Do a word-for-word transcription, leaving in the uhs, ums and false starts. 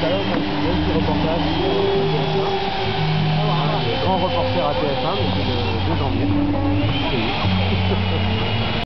tout à l'heure, on a un petit reportage sur euh, T F un. Le grand reporter à T F un, donc le deux janvier.